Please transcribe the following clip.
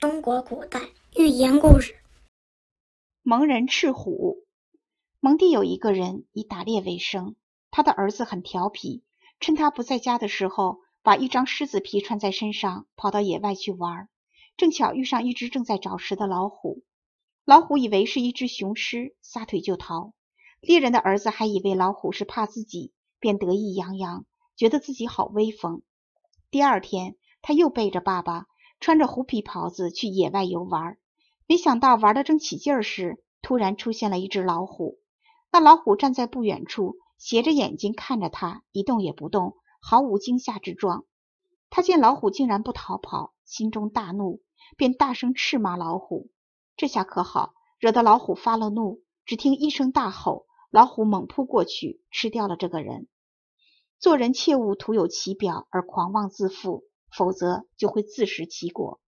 中国古代寓言故事。 蒙人赤虎。蒙地有一个人以打猎为生，他的儿子很调皮，趁他不在家的时候，把一张狮子皮穿在身上，跑到野外去玩。正巧遇上一只正在找食的老虎，老虎以为是一只雄狮，撒腿就逃。猎人的儿子还以为老虎是怕自己，便得意洋洋，觉得自己好威风。第二天，他又背着爸爸，穿着虎皮袍子去野外游玩。没想到玩得正起劲时，突然出现了一只老虎。那老虎站在不远处，斜着眼睛看着他，一动也不动，毫无惊吓之状。他见老虎竟然不逃跑，心中大怒，便大声斥骂老虎。这下可好，惹得老虎发了怒，只听一声大吼，老虎猛扑过去，吃掉了这个人。做人切勿徒有其表而狂妄自负，否则就会自食其果。